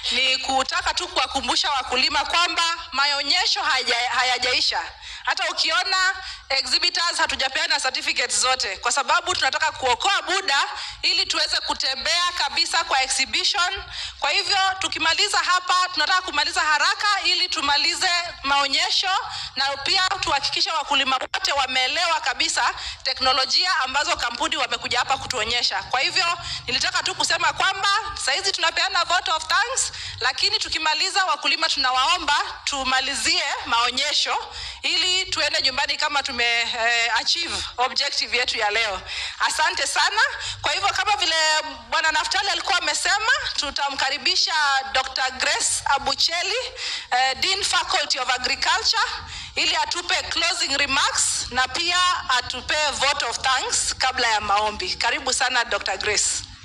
ni kutaka tu kuwakumbusha wakulima kwamba maonyesho hayajaisha. Hata ukiona exhibitors hatujapeana certificates zote, kwa sababu tunataka kuokoa muda ili tuweze kutembea kabisa kwa exhibition. Kwa hivyo tukimaliza hapa tunataka kumaliza haraka ili tumalize maonyesho, na pia tuhakikishe wakulima wote wameelewa kabisa teknolojia ambazo kampuni wamekuja hapa kutuonyesha. Kwa hivyo nilitaka tu kusema kwamba saizi tunapeana vote of thanks, lakini tukimaliza wakulima tunawaomba tumalizie maonyesho ili tuende nyumbani kama achieve objective yetu ya leo. Asante sana. Kwa hivyo kama vile Bwana Naftali alikuwa amesema, tutamkaribisha Dr. Grace Abucheli, Dean Faculty of Agriculture, ili atupe closing remarks na pia atupe vote of thanks kabla ya maombi. Karibu sana Dr. Grace.